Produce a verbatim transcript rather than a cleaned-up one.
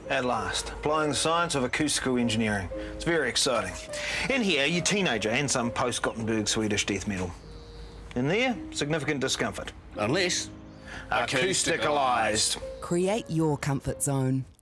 At last, applying the science of acoustical engineering. It's very exciting. In here, your teenager and some post-Gothenburg Swedish death metal. In there, significant discomfort. Unless... Acousticalised. Create your comfort zone.